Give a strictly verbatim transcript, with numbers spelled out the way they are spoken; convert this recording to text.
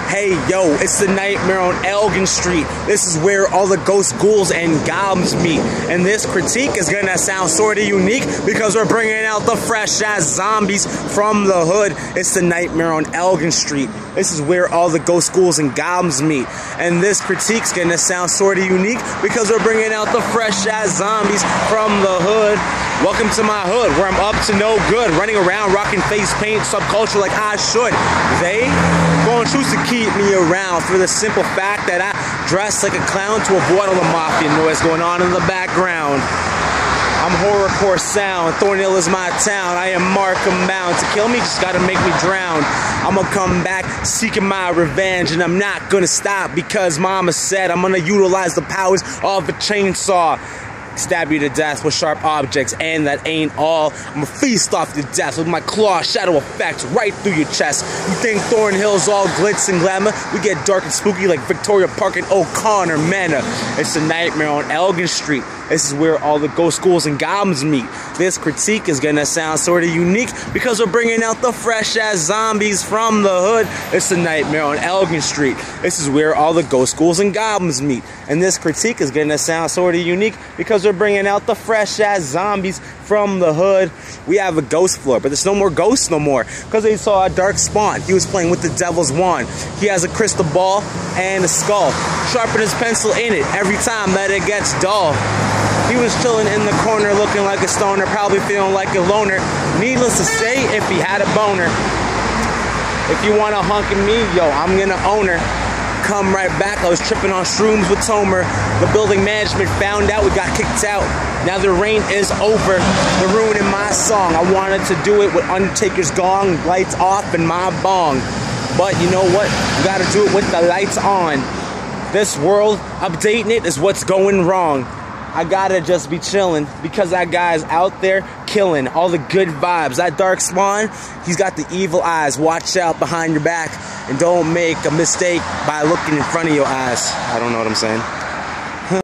Hey yo, it's the Nightmare on Elgin Street. This is where all the ghosts, ghouls, and goblins meet. And this critique is gonna sound sorta unique because we're bringing out the fresh ass zombies from the hood. It's the Nightmare on Elgin Street. This is where all the ghosts, ghouls, and goblins meet. And this critique's gonna sound sorta unique because we're bringing out the fresh ass zombies from the hood. Welcome to my hood, where I'm up to no good, running around rocking face paint subculture like I should. They gonna choose to keep me around for the simple fact that I dress like a clown to avoid all the mafia noise going on in the background. I'm horrorcore sound, Thornhill is my town, I am Markham bound. To kill me, just gotta make me drown. I'm gonna come back seeking my revenge, and I'm not gonna stop because mama said I'm gonna utilize the powers of a chainsaw. Stab you to death with sharp objects, and that ain't all. I'm gonna feast off your death with my claw shadow effect right through your chest. You think Thornhill's all glitz and glamour? We get dark and spooky like Victoria Park and O'Connor Manor. It's the Nightmare on Elgin Street. This is where all the ghosts, ghouls, and goblins meet. This critique is gonna sound sorta unique because we're bringing out the fresh ass zombies from the hood. It's the Nightmare on Elgin Street. This is where all the ghosts, ghouls, and goblins meet. And this critique is gonna sound sorta unique because we're bringing out the fresh ass zombies from the hood. We have a ghost floor, but there's no more ghosts no more because they saw a dark spawn. He was playing with the devil's wand. He has a crystal ball and a skull. Sharpen his pencil in it every time that it gets dull. He was chilling in the corner looking like a stoner, probably feeling like a loner. Needless to say, if he had a boner. If you want a hunk of me, yo, I'm gonna own her. Come right back, I was tripping on shrooms with Tomer. The building management found out we got kicked out. Now the reign is over. They're ruining my song. I wanted to do it with Undertaker's gong, lights off, and my bong. But you know what? You gotta do it with the lights on. This world, updating it is what's going wrong. I gotta just be chilling because that guy's out there killing all the good vibes. That dark spawn, he's got the evil eyes. Watch out behind your back and don't make a mistake by looking in front of your eyes. I don't know what I'm saying.